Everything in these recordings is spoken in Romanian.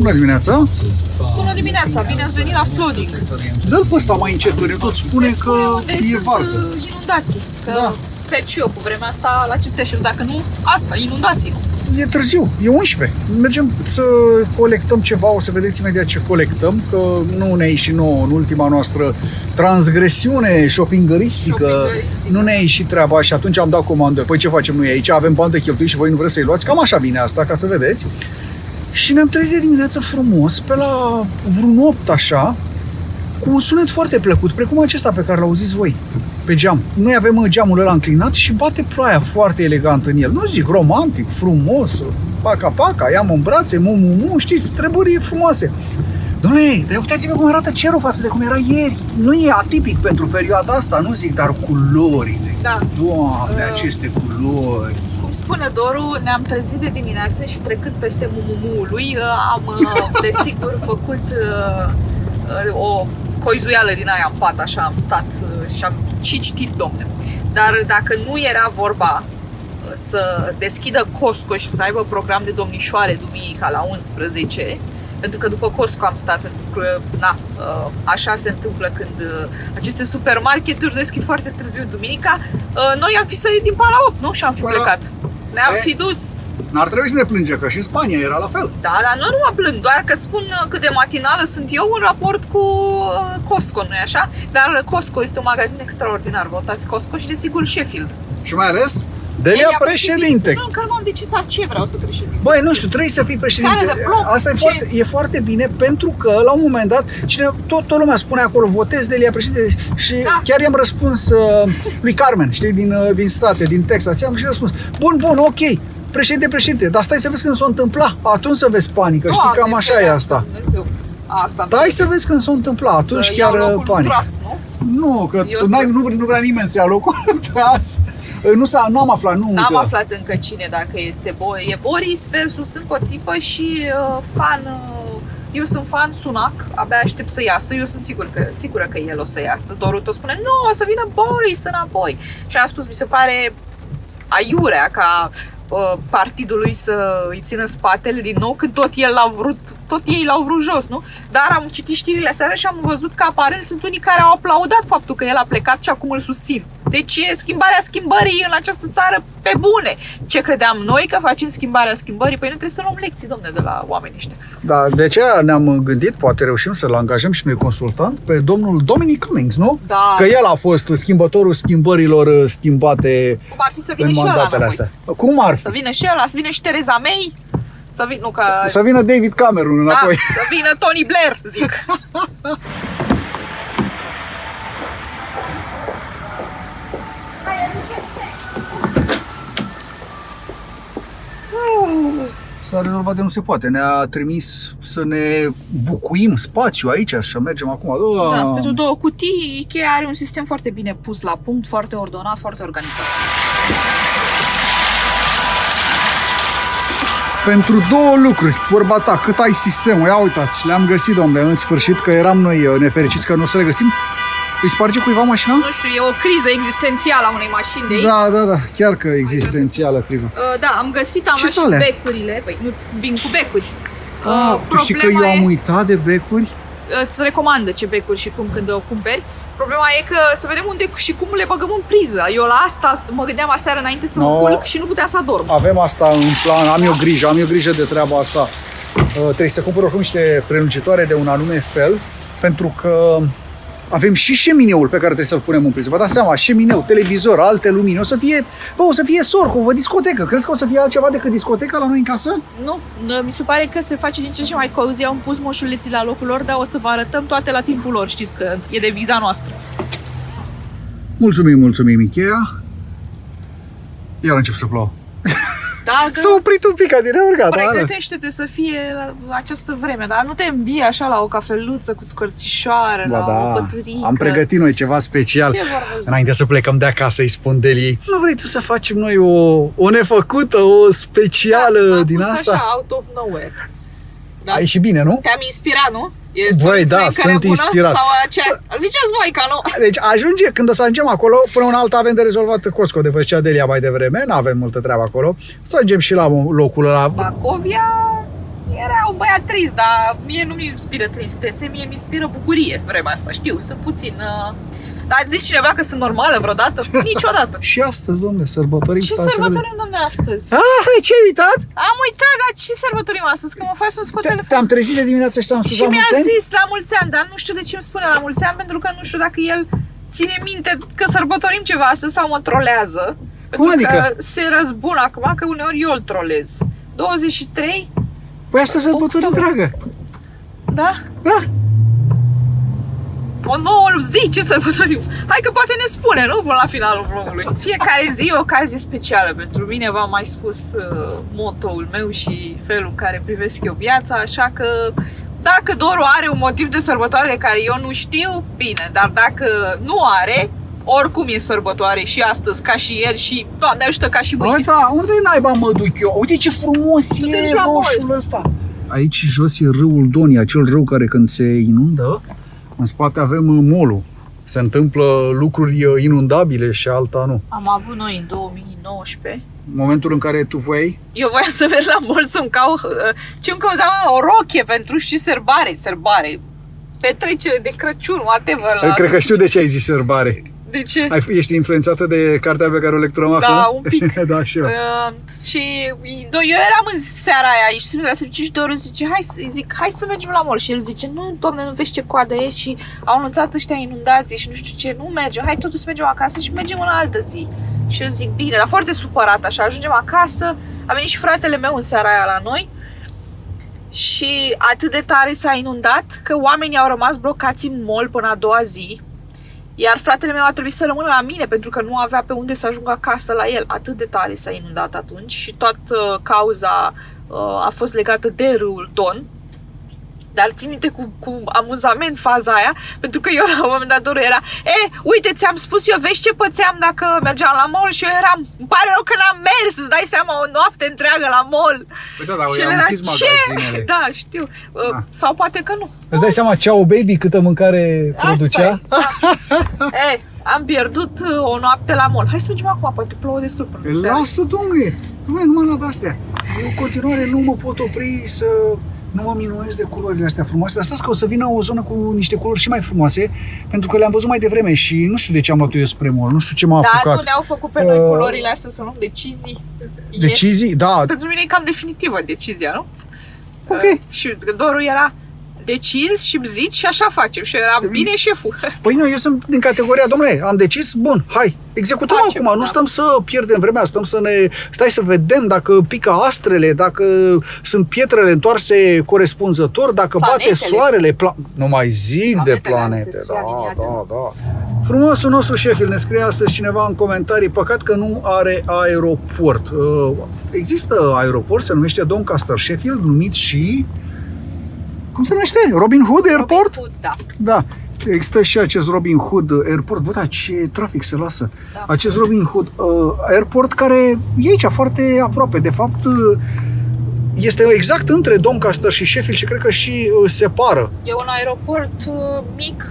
Bună dimineața! Bună dimineața, bine ați venit la Flooding. Dă-l pe ăsta mai încet, că ne tot spune că e varză. Inundații, că Da. cred și eu cu vremea asta la ce stea și dacă nu, asta, inundații, nu? E târziu, e 11. Mergem să colectăm ceva, o să vedeți imediat ce colectăm, că nu ne-a ieșit nouă în ultima noastră transgresiune shoppingăristică. Nu ne-a ieșit treaba și atunci am dat comandă. Păi ce facem noi aici? Avem bani de cheltuit și voi nu vreți să-i luați? Cam așa vine asta, ca să vedeți. Și ne-am trezit de dimineață frumos, pe la vreun 8 așa, cu un sunet foarte plăcut, precum acesta pe care l-auziți voi, pe geam. Noi avem geamul ăla înclinat și bate ploaia foarte elegant în el. Nu zic romantic, frumos, paca-paca, ia-mă în brațe, mu, știți, treburi frumoase. Doamne, dar uitați-vă cum arată cerul față de cum era ieri. Nu e atipic pentru perioada asta, nu zic, dar culorile. Da. Doamne, aceste culori. Cum spune Doru, ne-am trezit de dimineață și trecând peste mumumuului, am desigur făcut o coizuială din aia în pat, așa am stat și am și citit, domne. Dar dacă nu era vorba să deschidă Costco și să aibă program de domnișoare duminica la 11, pentru că după Costco am stat, pentru că, na, așa se întâmplă când aceste supermarketuri deschid foarte târziu duminica, noi am fi sărit din pat la 8, nu? Și am fi plecat. Ne-am fi dus. N-ar trebui să ne plângem, că și în Spania era la fel. Da, dar nu mă plâng, doar că spun cât de matinală sunt eu în raport cu Costco, nu-i așa? Dar Costco este un magazin extraordinar, votați Costco și desigur Sheffield. Și mai ales Delia președinte. Nu, încă nu am decis la ce vreau să președinte. Băi, nu știu, trebuie să fii președinte. Asta e foarte bine, pentru că la un moment dat tot lumea spune acolo, votez Delia președinte. Și chiar i-am răspuns lui Carmen, știi, din state, din Texas. I-am și răspuns, bun, ok, președinte, dar stai să vezi când s-o întâmpla, atunci să vezi panică, știi, cam așa e asta. Stai să vezi când s-o întâmpla, atunci chiar panică. Nu, că nu vrea nimeni să ia locul tras. Nu am aflat, nu. N-am aflat încă cine, dacă este e Boris versus încă o tipă și eu sunt fan Sunak, abia aștept să iasă, eu sunt sigură că el o să iasă. Doru tot spune, nu, o să vină Boris înapoi. Și am spus, mi se pare aiurea ca partidului să îi țină spatele din nou, când tot ei l-au vrut jos, nu? Dar am citit știrile aseară și am văzut că aparent sunt unii care au aplaudat faptul că el a plecat și acum îl susțin. Deci e schimbarea schimbării în această țară pe bune. Ce credeam noi că facem schimbarea schimbării? Păi nu trebuie să luăm lecții, domne, de la oamenii ăștia. Da, de aceea ne-am gândit, poate reușim să-l angajăm și noi consultant pe domnul Dominic Cummings, nu? Da. Că el a fost schimbătorul schimbărilor schimbate. Cum ar fi să vină în și mandatele astea? Cum ar fi? Să vină și ăla, să vină și Theresa May. Să vină David Cameron înapoi. Da, să vină Tony Blair, zic. S-a rezolvat de nu se poate. Ne-a trimis să ne bucuim spațiu aici și să mergem acum. Da, pentru 2 cutii, Ikea are un sistem foarte bine pus la punct, foarte ordonat, foarte organizat. Pentru 2 lucruri, vorba ta, cât ai sistemul, ia uitați, le-am găsit, domnule, în sfârșit, că eram noi nefericiți că nu o să le găsim. Îi sparge cuiva mașina? Nu știu, e o criză existențială a unei mașini de aici. Da, chiar că existențială criză. Da, am găsit, am luat și becurile, păi nu vin cu becuri. Și că eu am uitat de becuri? Îți recomandă ce becuri și cum când o cumperi. Problema e că să vedem unde și cum le băgăm în priză. Eu la asta mă gândeam aseară înainte să mă culc și nu puteam să adorm. Avem asta în plan, am eu grijă de treaba asta. Trebuie să cumpăr oricum niște prelungitoare de un anume fel, pentru că avem și șemineul pe care trebuie să-l punem în priză. Vă dați seama, șemineu, televizor, alte lumini, o să fie sorco, o discotecă. Crezi că o să fie altceva decât discoteca la noi în casă? Nu, mi se pare că se face din ce în ce mai cozy, am pus moșuleții la locul lor, dar o să vă arătăm toate la timpul lor, știți că e deviza noastră. Mulțumim, Ikea. Iar încep să plouă. S-a oprit un pic, adică gata. Pregătește-te să fie la această vreme, dar nu te îmbie așa la o cafeluță cu scărțișoară, o băturică. Am pregătit noi ceva special. Înainte să plecăm de acasă, îi spun Deliei, nu vrei tu să facem noi o nefăcută, o specială din asta? Așa, out of nowhere. Da? Ai și bine, nu? Te-am inspirat, nu? Băi, da, sunt inspirat. Sau ziceți voi că nu. Deci când o să ajungem acolo, până un alta avem de rezolvat Costco, de văzcea Delia mai devreme, nu avem multă treabă acolo. Să ajungem și la locul ăla. Bacovia Era un băiat trist, dar mie nu mi inspiră tristețe, mie mi inspiră bucurie vremea asta. Știu, sunt puțin... Dar a zis cineva că sunt normală vreodată? Niciodată. Și astăzi, domnule, sărbătorim. Ce sărbătorim, domnule, astăzi? Ce ai uitat? Am uitat, dar ce sărbătorim astăzi? Că mă faci să-mi scot telefonul. Te-am trezit de dimineață și ți-am spus Și la mi-a mulți ani? zis la mulți ani, dar nu știu de ce îmi spune la mulți ani, pentru că nu știu dacă el ține minte că sărbătorim ceva astăzi sau mă trolează. Cum adică? Că se răzbună acum, că uneori eu îl trolez. 23? Păi asta sărbătorim, dragă. Da? Da. O nouă zi, ce sărbătorim? Hai că poate ne spune, nu? Până la finalul vlogului. Fiecare zi e o ocazie specială pentru mine. V-am mai spus mottoul meu și felul în care privesc eu viața, așa că dacă Doru are un motiv de sărbătoare de care eu nu știu, bine, dar dacă nu are, oricum e sărbătoare și astăzi, ca și ieri și, Doamne ajută, ca și mâine. Da, unde naiba mă duc eu? Uite ce frumos e roșul ăsta. Aici jos e râul Doni, acel râu care când se inundă, în spate avem molul. Se întâmplă lucruri inundabile și alta nu. Am avut noi în 2019. Momentul în care tu voiai? Eu voiam să merg la mall să-mi caut, ce-mi căutam, o rochie pentru și serbare, petrecere de Crăciun, whatever. Cred că știu de ce ai zis serbare. De ce? Ești influențată de cartea pe care o lecturăm acum? Da, un pic. Da, și eu. Și eu eram în seara aia și se zice și Doru, zice, hai să mergem la mall. Și el zice, nu, doamne, nu vezi ce coadă e și au anunțat ăștia inundații și nu știu ce, nu mergem, hai totuși mergem acasă și mergem în altă zi. Și eu zic, bine, dar foarte supărat așa, ajungem acasă, a venit și fratele meu în seara aia la noi și atât de tare s-a inundat că oamenii au rămas blocați în mall până a doua zi. Iar fratele meu a trebuit să rămână la mine pentru că nu avea pe unde să ajungă acasă la el. Atât de tare s-a inundat atunci și toată cauza a fost legată de râul Don. Dar țin minte cu amuzament faza aia, pentru că eu la un moment dat Doru era uite, ți-am spus eu, vezi ce pățeam dacă mergeam la mall și eu eram, îmi pare rău că n-am mers, îți dai seama, o noapte întreagă la mall. Păi da, eu am închis magazinele. Da, știu. Sau poate că nu. Îți dai seama, Ciao Baby, câtă mâncare producea? Da. Am pierdut o noapte la mall. Hai să mergem acum, poate plouă destul până seara. Lasă, domnule, numai la de-astea. Eu în continuare nu mă pot opri să... Nu mă minuiesc de culorile astea frumoase, dar stați că o să vină o zonă cu niște culori și mai frumoase, pentru că le-am văzut mai devreme și nu știu de ce am luat eu spre mall, nu știu ce m-a apucat. Dar nu ne-au făcut pe noi culorile astea să luăm decizii? Decizii? Da. Pentru mine e cam definitivă decizia, nu? Ok. Și Doru era decizi și zici și așa facem. Și eu eram bine șeful. Păi nu, eu sunt din categoria, domnule, am decis, bun, hai, executăm acum, nu stăm să pierdem vremea, stai să vedem dacă pică astrele, dacă sunt pietrele întoarse corespunzător, dacă bate soarele, nu mai zic de planete. Da. Frumosul nostru Sheffield, ne scrie astăzi cineva în comentarii, păcat că nu are aeroport. Există aeroport, se numește Doncaster Sheffield, numit și... Cum se numește? Robin Hood Airport? Robin Hood, da. Da. Există și acest Robin Hood Airport. Bă, da, ce trafic se lasă. Da. Acest Robin Hood Airport care e aici, foarte aproape. De fapt, este exact între Doncaster și Sheffield și cred că și separă. E un aeroport mic.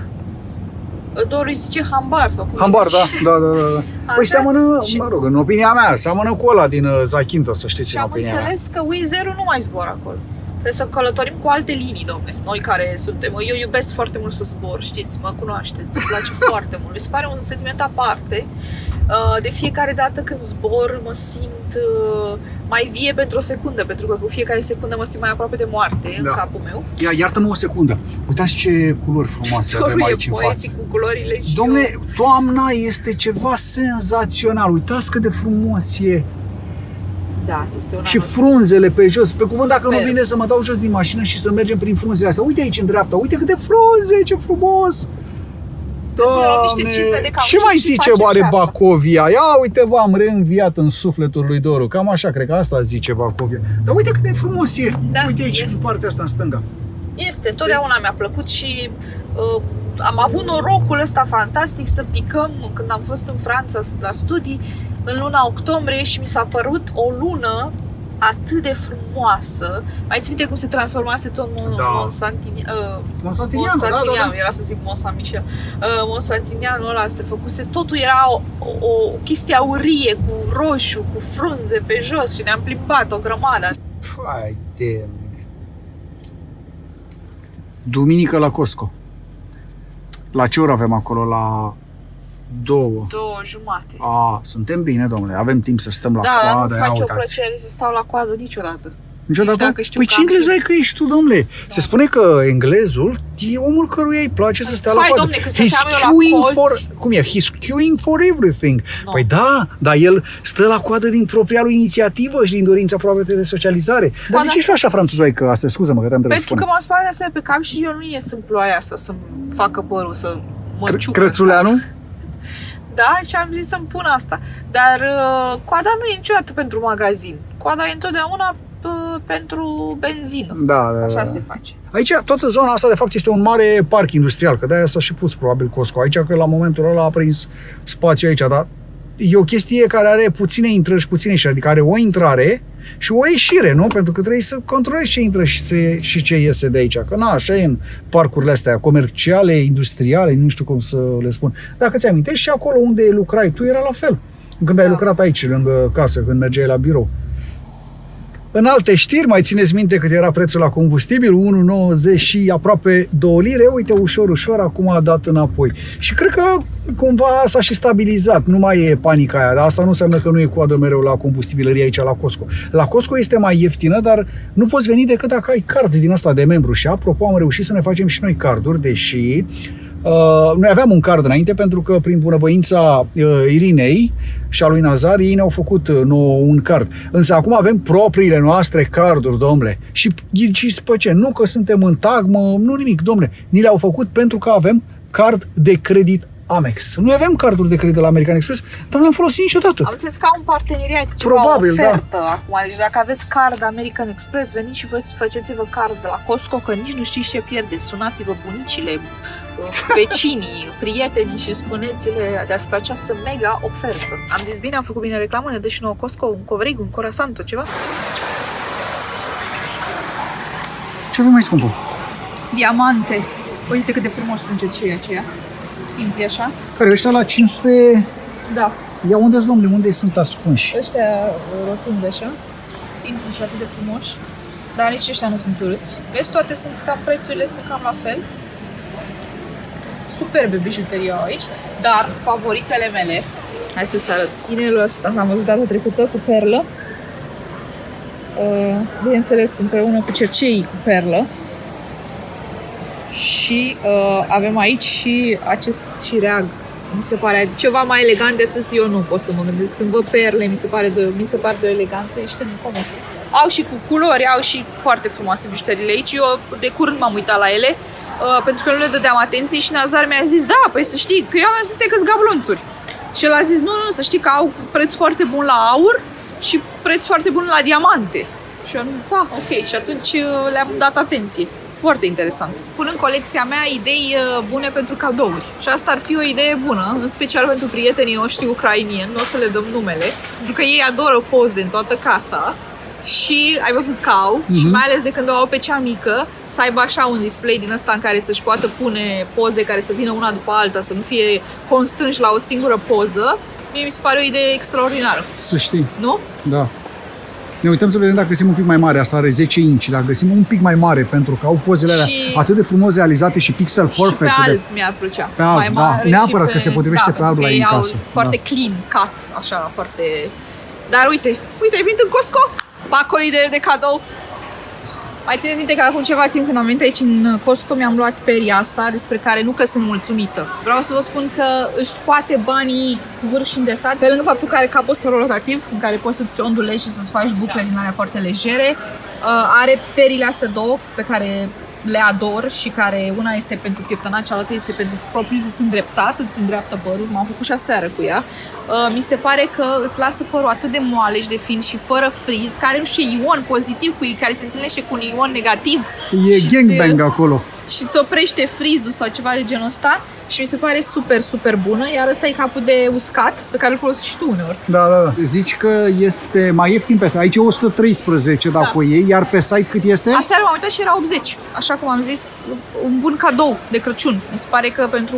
Doru îi zice Hambar sau cum Hambar, zice? da. Păi seamănă, mă rog, în opinia mea, seamănă cu ăla din Zakynthos, să știți, în opinia mea. Și am înțeles că Wizz Air nu mai zboară acolo. Trebuie să călătorim cu alte linii, domne. Noi care suntem, eu iubesc foarte mult să zbor, știți, mă cunoașteți, îmi place foarte mult. Mi se pare un sentiment aparte. De fiecare dată când zbor mă simt mai vie pentru o secundă, pentru că cu fiecare secundă mă simt mai aproape de moarte în capul meu. Iartă-mă o secundă. Uitați ce culori frumoase avem aici în față. Cu culorile și domne, toamna este ceva senzațional. Uitați cât de frumos e. Da, este un și frunzele pe jos, pe cuvânt, dacă nu vine să mă dau jos din mașină și să mergem prin frunzele astea. Uite aici în dreapta, uite câte frunze, ce frumos! Doamne, ce mai zice oare Bacovia? Ia uite, v-am reînviat în sufletul lui Doru. Cam așa, cred că asta zice Bacovia. Dar uite cât de frumos e. Da, uite aici, în partea asta, în stânga. Este, întotdeauna mi-a plăcut și am avut norocul ăsta fantastic să picăm când am fost în Franța la studii în luna octombrie și mi s-a părut o lună atât de frumoasă. Mai ții minte cum se transformase tot Mont-Saint-Aignan, era să zic Mont-Saint-Michel. Mont-Saint-Aignan ăla se făcuse, totul era o chestie aurie, cu roșu, cu frunze pe jos și ne-am plimbat o grămadă. Fai de mine. Duminică la Costco. La ce oră avem acolo? La 2. 2:30. Suntem bine, domnule. Avem timp să stăm la coadă. coadă. Da, nu face o plăcere să stau la coadă niciodată. Niciodată? Păi ce englezul ai că ești tu, domnule? Da. Se spune că englezul e omul căruia îi place să stea la coadă. Domne, că stăteam eu la cozi. Cum e? He's queuing for everything. No. Păi da, dar el stă la coadă din propria lui inițiativă și din dorința proaspătă de socializare. Dar de ce ești tu așa franțuzoică astăzi? Scuză-mă că te-am trebuit. Pentru că m-am spălat astea pe cap și eu nu ies în ploaia asta să-mi facă părul, să mă ciucă. Crățuleanu? Da, și am zis să-mi pun asta. Dar coada nu e niciodată pentru magazin. Coada e întotdeauna pentru benzină. Da. Așa se face. Aici, toată zona asta, de fapt, este un mare parc industrial, că de-aia s-a și pus, probabil, Costco aici, că la momentul ăla a prins spațiu aici, dar e o chestie care are puține intrări și puține ieșiri, adică are o intrare și o ieșire, nu? Pentru că trebuie să controlezi ce intră și ce iese de aici, că așa e în parcurile astea comerciale, industriale, nu știu cum să le spun. Dacă ți amintești, și acolo unde lucrai tu era la fel, când ai lucrat aici, lângă casă, când mergeai la birou. În alte știri, mai țineți minte cât era prețul la combustibil? 1,90 și aproape 2 lire. Uite, ușor, acum a dat înapoi. Și cred că cumva s-a și stabilizat. Nu mai e panica aia, dar asta nu înseamnă că nu e coadă mereu la combustibilărie aici la Costco. La Costco este mai ieftină, dar nu poți veni decât dacă ai card din asta de membru. Și apropo, am reușit să ne facem și noi carduri, deși noi aveam un card înainte pentru că prin bunăvoința Irinei și a lui Nazar ei ne-au făcut nouă un card. Însă acum avem propriile noastre carduri, domnule. Și ghiciți pe ce? Nu că suntem în tagmă, nu nimic, domnule. Ni le-au făcut pentru că avem card de credit Amex. Noi aveam carduri de credit la American Express, dar nu le-am folosit niciodată. Am înțeles că au un parteneriat, ceva probabil, ofertă da. acum. Deci dacă aveți card American Express, veniți și faceți-vă card de la Costco, că nici nu știți ce pierdeți. Sunați-vă bunicile, vecinii, prietenii și spuneți-le despre această mega ofertă. Am zis bine, am făcut bine reclamă, ne dă și nouă Costco, un covrig, un corasanto, ceva? Ce avem mai scumpă? Diamante. Uite cât de frumos sunt cercei aceia. Simpli așa. Care ăștia la 500? Da. Ia unde-s, domnule, unde sunt ascunși? Ăștia rotunzi așa, simpli și atât de frumoși, dar nici ăștia nu sunt urâți. Vezi, toate sunt cam, prețurile sunt cam la fel. Superbe bijuterii aici, dar favoritele mele, hai să-ți arăt, inelul ăsta l-am văzut data trecută cu perlă, bineînțeles împreună cu cerceii cu perlă. Și avem aici și acest șireag. Mi se pare ceva mai elegant de atât eu nu pot să mă gândesc. Când văd perle, mi se pare de o eleganță, ești incomod. Au și cu culori, au și foarte frumoase bijuteriile aici. Eu de curând m-am uitat la ele, pentru că nu le dădeam atenție și Nazar mi-a zis, da, păi să știi, că eu am senzația că-s gablonțuri. Și el a zis, nu, să știi că au preț foarte bun la aur și preț foarte bun la diamante. Și eu am zis, ok, și atunci le-am dat atenție. Foarte interesant. Pun în colecția mea idei bune pentru cadouri. Și asta ar fi o idee bună, în special pentru prietenii noștri ucrainieni, nu o să le dăm numele, pentru că ei adoră poze în toată casa și ai văzut că au, și mai ales de când o au pe cea mică, să aibă așa un display din ăsta în care să-și poată pune poze care să vină una după alta, să nu fie constrânși la o singură poză. Mie mi se pare o idee extraordinară. Să știi. Nu? Da. Ne uităm să vedem dacă găsim un pic mai mare. Asta are 10 inch, dacă găsim un pic mai mare, pentru că au pozele alea atât de frumos realizate și pixel perfect. Și pe alb mi-ar plăcea. Pe alb, mai mare, da. Neapărat că se potrivește pe alb la ei în casă. Foarte clean cut, așa, foarte... Dar uite, ai venit în Costco? Pacul de cadou. Mai țineți minte că acum ceva timp când am venit aici în Costco mi-am luat peria asta, despre care nu că sunt mulțumită. Vreau să vă spun că își scoate banii cu vârf și îndesat, pe lângă faptul că are capul ăsta rotativ, în care poți să-ți ondulezi și să-ți faci bucle din alea foarte legere. Are perile astea două pe care le ador și care una este pentru pieptănat, cealaltă este pentru propriu zis îndreptat, îți îndreaptă părul, m-am făcut și aseară cu ea. Mi se pare că îți lasă părul atât de moale și de fin și fără friz, care nu știu, ion pozitiv cu ei, care se înțelege cu un ion negativ. E gangbang acolo. Și îți oprește frizul sau ceva de genul ăsta și mi se pare super, super bună, iar ăsta e capul de uscat pe care îl folosești și tu uneori. Da. Zici că este mai ieftin pe site. Aici e 113 dacă o iei, iar pe site cât este? Aseară m-am uitat și era 80. Așa cum am zis, un bun cadou de Crăciun. Mi se pare că pentru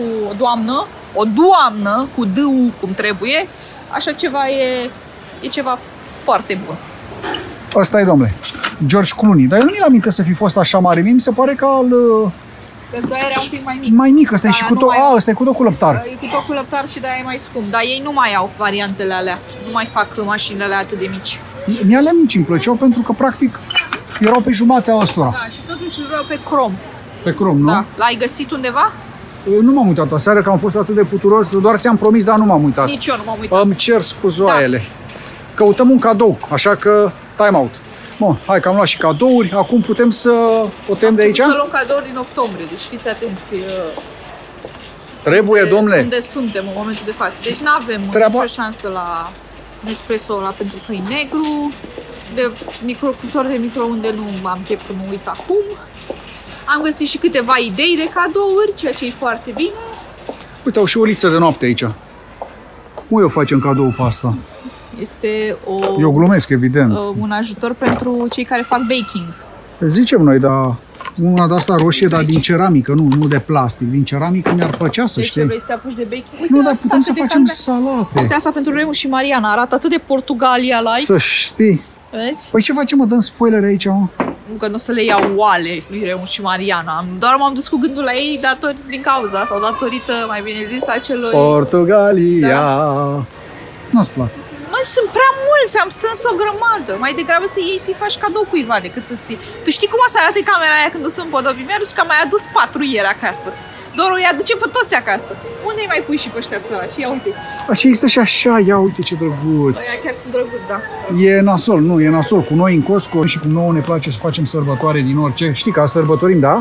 o doamnă cu D-ul cum trebuie, așa ceva e ceva foarte bun. Asta e, domnule, George Clooney. Dar eu nu mi-l aminte să fi fost așa mare. Mie mi se pare că Găzdoaia era un pic mai mic. Mai mic, ăsta e și cu tot. Ăsta e cu tot cu lăptar. E cu tot cu lăptar și de-aia e mai scump. Dar ei nu mai au variantele alea. Nu mai fac mașinile alea atât de mici. Mie alea mici îmi plăceau pentru că practic erau pe jumatea ăstora. Da, și totuși îl vreau pe crom. Pe crom, nu? Da. L-ai găsit undeva? Nu m-am uitat aseară că am fost atât de puturos, doar ți-am promis, dar nu m-am uitat. Nici eu nu m-am uitat. Îmi cer scuzoaiele. Da. Căutăm un cadou, așa că time out. Bun, hai că am luat și cadouri, acum putem să o tem de aici? Să luăm cadouri din octombrie, deci fiți atenți. Trebuie, domnule. Unde suntem în momentul de față. Deci nu avem nicio șansă la Nespresso ăla pentru că e negru. De microcultor de microunde nu am chef să mă uit acum. Am găsit și câteva idei de cadouri, ceea ce e foarte bine. Uite, au și o liță de noapte aici. Cum o facem cadou pe asta? Este Eu glumesc, evident. Un ajutor pentru cei care fac baking. Zicem noi, dar una de asta roșie, dar din ceramică, nu de plastic. Din ceramică mi-ar plăcea să știi. Vrei să te apuci de baking? Uite, nu, dar putem să facem salate. Uite asta pentru Remus și Mariana. Arată atât de Portugalia-like. Să știi. Vezi? Păi ce facem, mă? Dăm spoilere aici, mă? Nu, că nu o să le iau oale lui Remus și Mariana. Doar m-am dus cu gândul la ei din cauza sau datorită, mai bine zis, acelui... Portugalia. Da. Nu-ți plac. Măi, sunt prea mulți, am strâns o grămadă. Mai degrabă să iei să-i faci cadou cuiva decât să ții. Tu știi cum o să arate camera aia când o să împodobim? Mi-a că am mai adus 4 ieri acasă. Doru îi aduce pe toți acasă. Unde îi mai pui și pe ăștia săraci? Ia uite. Așa există și așa, ia uite ce drăguți. Aia chiar sunt drăguți, da. E nasol, nu, e nasol. Cu noi în Costco și cum nouă ne place să facem sărbătoare din orice. Știi că sărbătorim, da?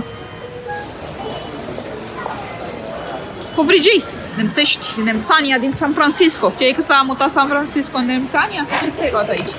Covrigii, nemțești, Nemțania din San Francisco. Ce e că s-a mutat San Francisco în Nemțania? Ce ți-ai luat aici?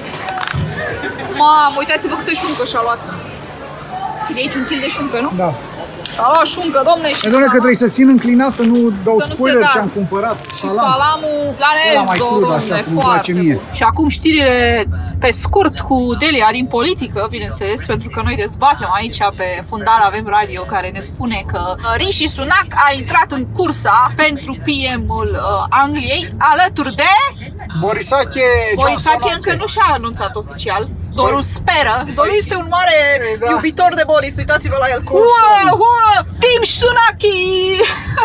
Mamă, uitați-vă câtă șuncă și-a luat. De aici un kil de șuncă, nu? Da. A luat șuncă, domne, și doamne, că trebuie să țin înclinat să nu dau spoiler ce am cumpărat. Și salamul la rezo, domne, foarte bun. Și acum știrile pe scurt cu Delia din politică, bineînțeles, pentru că noi dezbatem aici pe fundal Avem Radio, care ne spune că Rishi Sunak a intrat în cursa pentru PM-ul Angliei alături de... Borisache încă nu și-a anunțat oficial. Doru speră. Doru este un mare iubitor de Boris. Uitați-vă la el. Team Sunaki!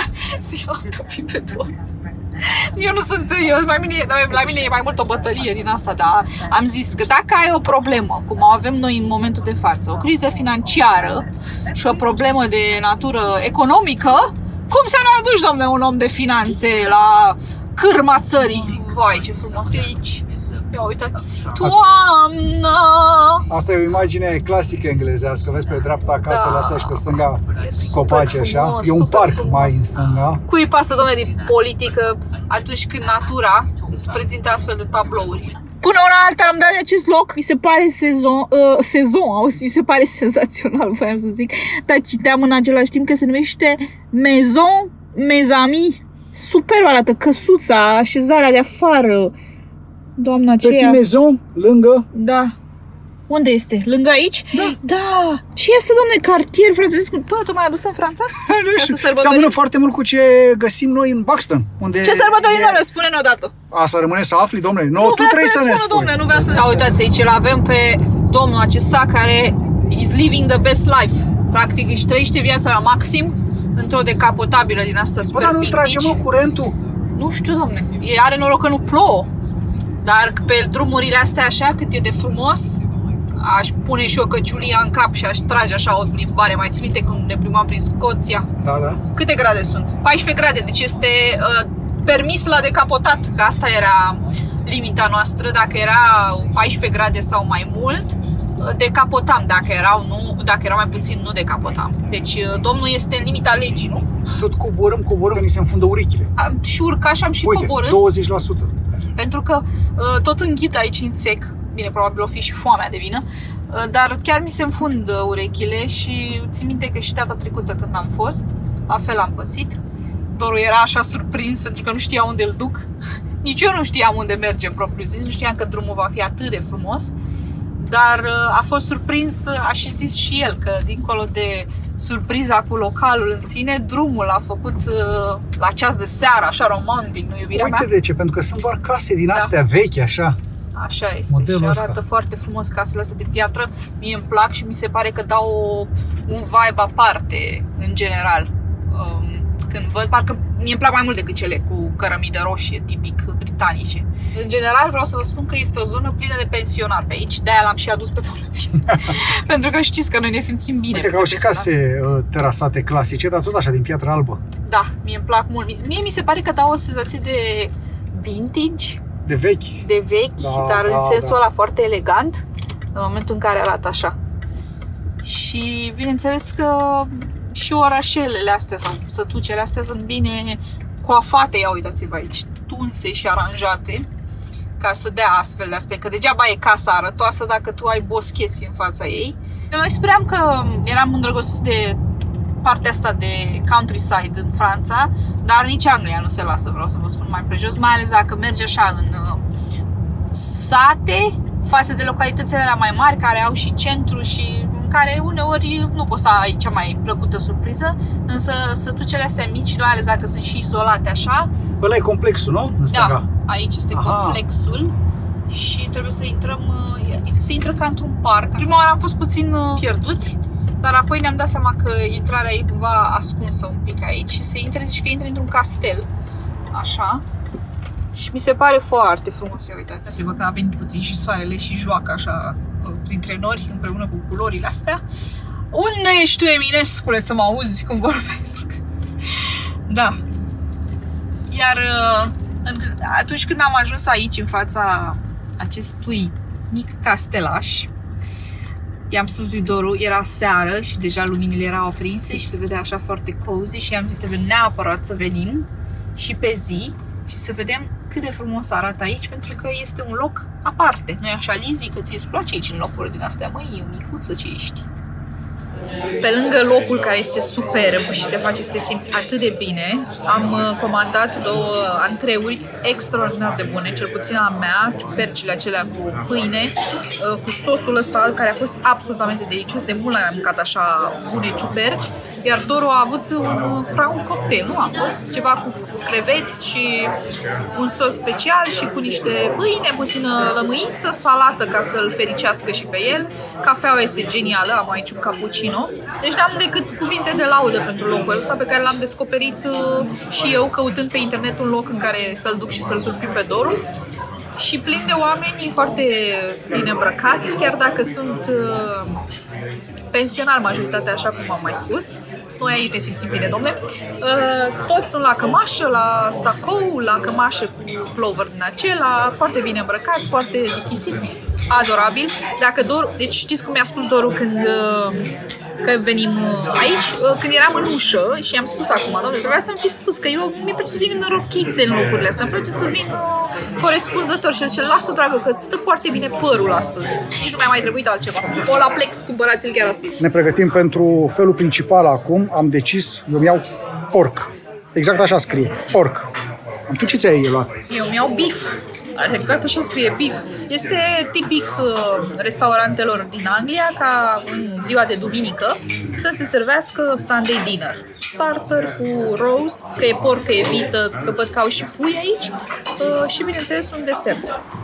Eu nu sunt... la mine e mai mult o bătălie din asta, dar am zis că dacă ai o problemă, cum o avem noi în momentul de față, o criză financiară și o problemă de natură economică, cum să ne aduci, domne, un om de finanțe la cârma țării? Vai, ce frumos e aici! Ia uitați! Toamnă! Asta e o imagine clasică englezească. Vezi pe dreapta casele astea și pe stânga copaci așa. E un parc mai în stânga. Cui pasă, domnule, din politică atunci când natura îți prezintă astfel de tablouri? Până una alta am dat de acest loc, mi se pare mi se pare senzațional, voiam să zic, dar citeam în același timp că se numește Maison Mes Amis. Super arată, căsuța, așezarea de afară. Doamna aceea. Petit Maison, lângă? Da. Unde este? Lângă aici? Da. Da. Ce este, domne, cartier francez? Bă, tu m-ai adus în Franța? Nu știu. Seamănă foarte mult cu ce găsim noi în Buxton. Unde ce sărbătorim, domnule? Spune-ne odată. Asta rămâne să afli, domnule. Nu, tu trebuie să ne spui. Domnule, nu vreau să ne spui. Uitați aici, îl avem pe domnul acesta care is living the best life. Practic își trăiește viața la maxim într-o decapotabilă din asta super. Bă, dar nu trage, mă, curentul? Nu știu, domne. Are noroc că nu plouă. Dar pe drumurile astea așa, cât e de frumos, aș pune și o căciulia în cap și aș trage așa o plimbare. Mai ți minte când ne plimbam prin Scoția? Da, da. Câte grade sunt? 14 grade, deci este permis la decapotat, că asta era limita noastră. Dacă era 14 grade sau mai mult, decapotam. Dacă erau mai puțin, nu decapotam. Deci domnul este în limita legii, nu? Tot coborâm, că ni se înfundă urechile. Și urcașam și coborât. 20%. Pentru că tot înghit aici în sec. Bine, probabil o fi și foamea de vină. Dar chiar mi se înfundă urechile și țin minte că și data trecută când am fost, la fel am pățit. Doru era așa surprins pentru că nu știa unde îl duc. Nici eu nu știam unde mergem propriu zis, nu știam că drumul va fi atât de frumos. Dar a fost surprins, a și zis și el, că dincolo de surpriza cu localul în sine, drumul a făcut la ceas de seară, așa romantic, nu iubirea mea? Uite de ce, pentru că sunt doar case din astea vechi, așa. Așa este. Modelul și arată ăsta. foarte frumos casele astea de piatră. Mie îmi plac și mi se pare că dau un vibe aparte, în general. Când văd, parcă mie îmi plac mai mult decât cele cu cărămidă roșie, tipic britanice. În general vreau să vă spun că este o zonă plină de pensionari pe aici, de-aia l-am și adus pe domnul. Pentru că știți că noi ne simțim bine. Uite că au și case terasate clasice, dar tot așa, din piatră albă. Da, mie îmi plac mult. Mie mi se pare că dau o senzație de vintage, De vechi. de vechi, Da, dar în da, sensul da. ăla foarte elegant, în momentul în care arată așa. Și bineînțeles că și orașelele astea sau sătucele astea sunt bine coafate, ia uitați-vă aici, tunse și aranjate ca să dea astfel de aspect, că degeaba e casa arătoasă dacă tu ai boscheți în fața ei. Noi speram că eram îndrăgostiți de partea asta de countryside în Franța, dar nici Anglia nu se lasă, vreau să vă spun, mai prejos, mai ales dacă mergi așa în sate față de localitățile alea mai mari care au și centru și în care uneori nu poți să ai cea mai plăcută surpriză, însă sătucele astea mici, mai ales dacă sunt și izolate așa. Ăla e complexul, nu? În stânga. Da, aici este complexul și trebuie să intrăm, se intră ca într-un parc. Prima oară am fost puțin pierduți, dar apoi ne-am dat seama că intrarea e cumva ascunsă un pic aici și se intre, zici că intri într-un castel, așa. Și mi se pare foarte frumos, ia uitați-vă că a venit puțin și soarele și joacă așa printre nori împreună cu culorile astea. Unde ești tu, Eminescule, să mă auzi cum vorbesc? Da. Iar atunci când am ajuns aici, în fața acestui mic castelaș, i-am spus lui Doru, era seară și deja luminile erau aprinse și se vedea așa foarte cozy și i-am zis să vedem neapărat să venim și pe zi și să vedem cât de frumos arată aici, pentru că este un loc aparte. Nu-i așa, Lizzy, că ție îți place aici în locuri din astea? Măi, e o micuță ce ești. Pe lângă locul care este superb și te face să te simți atât de bine, am comandat 2 antreuri extraordinar de bune, cel puțin a mea, ciupercile acelea cu pâine, cu sosul ăsta care a fost absolutamente delicios, de mult am mâncat așa bune ciuperci, iar Doru a avut un cocktail, nu? A fost ceva cu creveți și un sos special și cu niște pâine, puțină lămâiță, salată ca să-l fericească și pe el. Cafeaua este genială, am aici un cappuccino. Deci n-am decât cuvinte de laudă pentru locul ăsta pe care l-am descoperit și eu căutând pe internet un loc în care să-l duc și să-l surprind pe Doru. Și plin de oameni foarte bine îmbrăcați, chiar dacă sunt pensionari majoritatea, așa cum am mai spus. Noi aici ne simțim bine, domne. Toți sunt la cămașă, la sacou, la cămașă cu plover din acela, foarte bine îmbrăcați, foarte dichisiți, adorabil. Dacă Doru, deci știți cum mi-a spus Doru când că venim aici, când eram în ușă și am spus acum, domnule, trebuia să-mi fi spus că eu mi-e place să vin în rochițe în locurile astea, îmi place să vin corespunzător și zice, lasă dragă că stă foarte bine părul astăzi, nici nu mi-a mai trebuit altceva. Olaplex, cumpărați-l chiar astăzi. Ne pregătim pentru felul principal acum, am decis, eu mi-au porc, exact așa scrie, porc. Tu ce ți-ai luat? Eu mi-au beef. Exact așa scrie, beef. Este tipic restaurantelor din Anglia ca în ziua de duminică să se servească Sunday dinner. Starter cu roast, că e porc, că e vită, că văd că au și pui aici și bineînțeles un desert.